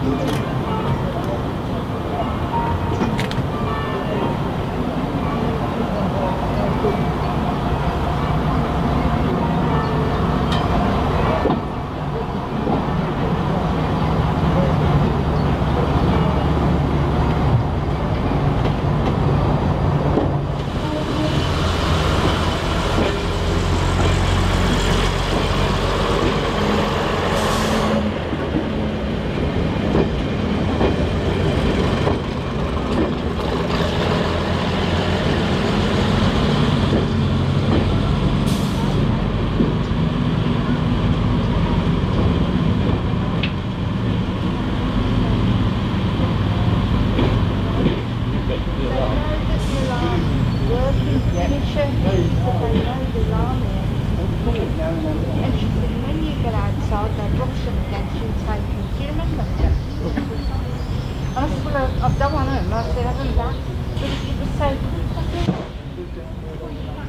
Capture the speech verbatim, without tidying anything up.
And she said, when you get outside, they brush them against you, taking. Do you remember? And I said, well, I've I've done one of them. I said, I haven't that. But it was so good.